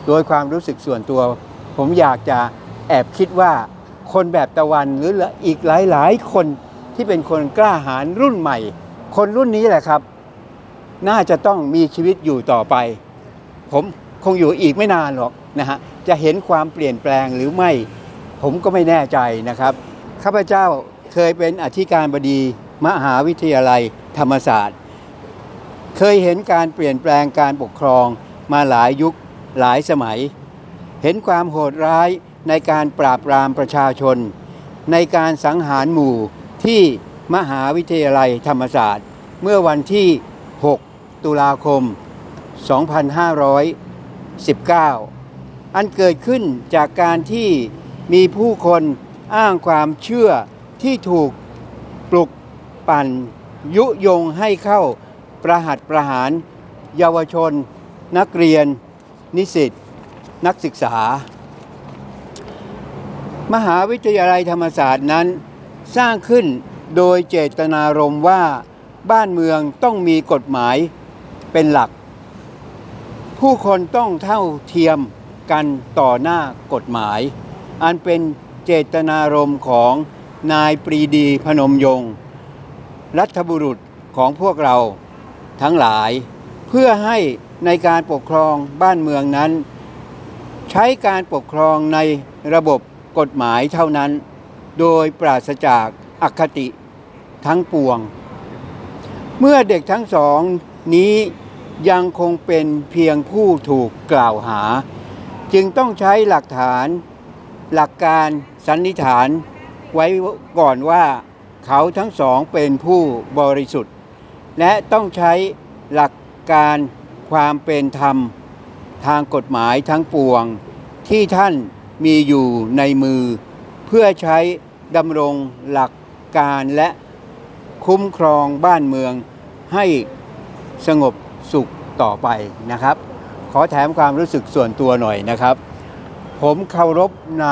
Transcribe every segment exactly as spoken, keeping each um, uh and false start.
โดยความรู้สึกส่วนตัวผมอยากจะแอบคิดว่าคนแบบตะวันหรืออีกหลายๆคนที่เป็นคนกล้าหาญรุ่นใหม่คนรุ่นนี้แหละครับน่าจะต้องมีชีวิตอยู่ต่อไปผมคงอยู่อีกไม่นานหรอกนะฮะจะเห็นความเปลี่ยนแปลงหรือไม่ผมก็ไม่แน่ใจนะครับข้าพเจ้าเคยเป็นอธิการบดีมหาวิทยาลัยธรรมศาสตร์เคยเห็นการเปลี่ยนแปลงการปกครองมาหลายยุคหลายสมัยเห็นความโหดร้ายในการปราบปรามประชาชนในการสังหารหมู่ที่มหาวิทยาลัยธรรมศาสตร์เมื่อวันที่หกตุลาคมสองพันห้าร้อยสิบเก้าอันเกิดขึ้นจากการที่มีผู้คนอ้างความเชื่อที่ถูกปลุกปั่นยุยงให้เข้าประหัตประหารเยาวชนนักเรียนนิสิตนักศึกษามหาวิทยาลัยธรรมศาสตร์นั้นสร้างขึ้นโดยเจตนารมณ์ว่าบ้านเมืองต้องมีกฎหมายเป็นหลักผู้คนต้องเท่าเทียมกันต่อหน้ากฎหมายอันเป็นเจตนารมณ์ของนายปรีดีพนมยงค์รัฐบุรุษของพวกเราทั้งหลายเพื่อให้ในการปกครองบ้านเมืองนั้นใช้การปกครองในระบบกฎหมายเท่านั้นโดยปราศจากอคติทั้งปวงเมื่อเด็กทั้งสองนี้ยังคงเป็นเพียงผู้ถูกกล่าวหาจึงต้องใช้หลักฐานหลักการสันนิษฐานไว้ก่อนว่าเขาทั้งสองเป็นผู้บริสุทธิ์และต้องใช้หลักการความเป็นธรรมทางกฎหมายทั้งปวงที่ท่านมีอยู่ในมือเพื่อใช้ดำรงหลักการและคุ้มครองบ้านเมืองให้สงบสุขต่อไปนะครับขอแถมความรู้สึกส่วนตัวหน่อยนะครับผมเคารพใน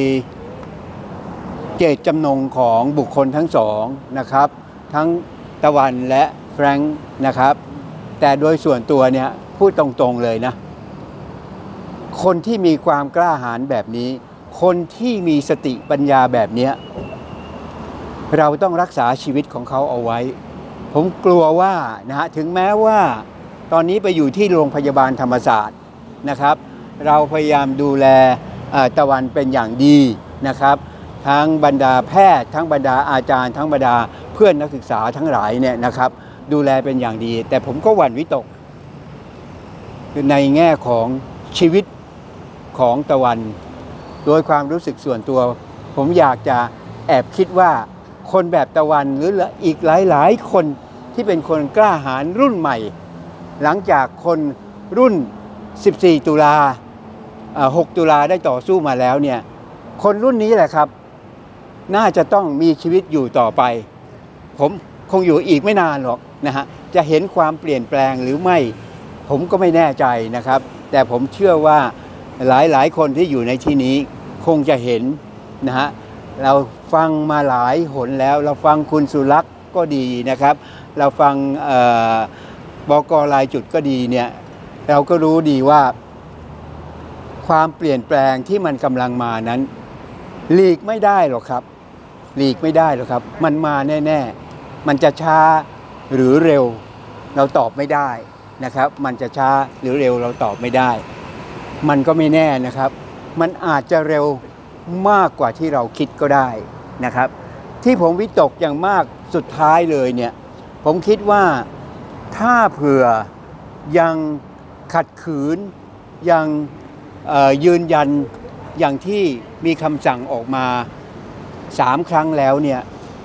เจตจำนงของบุคคลทั้งสองนะครับทั้งตะวันและแฟรงค์นะครับแต่โดยส่วนตัวเนี่ยพูดตรงๆเลยนะคนที่มีความกล้าหาญแบบนี้คนที่มีสติปัญญาแบบนี้เราต้องรักษาชีวิตของเขาเอาไว้ผมกลัวว่านะฮะถึงแม้ว่าตอนนี้ไปอยู่ที่โรงพยาบาลธรรมศาสตร์นะครับเราพยายามดูแลตะวันเป็นอย่างดีนะครับทั้งบรรดาแพทย์ทั้งบรรดาอาจารย์ทั้งบรรดาเพื่อนนักศึกษาทั้งหลายเนี่ยนะครับดูแลเป็นอย่างดีแต่ผมก็หวั่นวิตกในแง่ของชีวิตของตะวันโดยความรู้สึกส่วนตัวผมอยากจะแอบคิดว่าคนแบบตะวันหรืออีกหลายๆคนที่เป็นคนกล้าหาญรุ่นใหม่หลังจากคนรุ่นสิบสี่ตุลาหกตุลาได้ต่อสู้มาแล้วเนี่ยคนรุ่นนี้แหละครับน่าจะต้องมีชีวิตอยู่ต่อไปผมคงอยู่อีกไม่นานหรอกนะฮะจะเห็นความเปลี่ยนแปลงหรือไม่ผมก็ไม่แน่ใจนะครับแต่ผมเชื่อว่าหลายๆคนที่อยู่ในที่นี้คงจะเห็นนะฮะเราฟังมาหลายหนแล้วเราฟังคุณสุรักษ์ก็ดีนะครับเราฟังบก.รายจุดก็ดีเนี่ยเราก็รู้ดีว่าความเปลี่ยนแปลงที่มันกำลังมานั้นหลีกไม่ได้หรอกครับหลีกไม่ได้หรอกครับมันมาแน่ๆมันจะช้าหรือเร็วเราตอบไม่ได้นะครับมันจะช้าหรือเร็วเราตอบไม่ได้มันก็ไม่แน่นะครับมันอาจจะเร็วมากกว่าที่เราคิดก็ได้นะครับที่ผมวิตกอย่างมากสุดท้ายเลยเนี่ยผมคิดว่าถ้าเผื่อยังขัดขืนยังยืนยันอย่างที่มีคำสั่งออกมาสามครั้งแล้วเนี่ย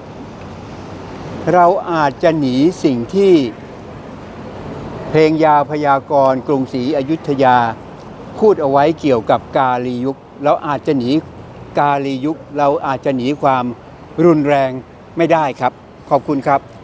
เราอาจจะหนีสิ่งที่เพลงยาวพยากรณ์กรุงศรีอยุธยาพูดเอาไว้เกี่ยวกับกาลียุคเราอาจจะหนีกาลียุคเราอาจจะหนีความรุนแรงไม่ได้ครับขอบคุณครับ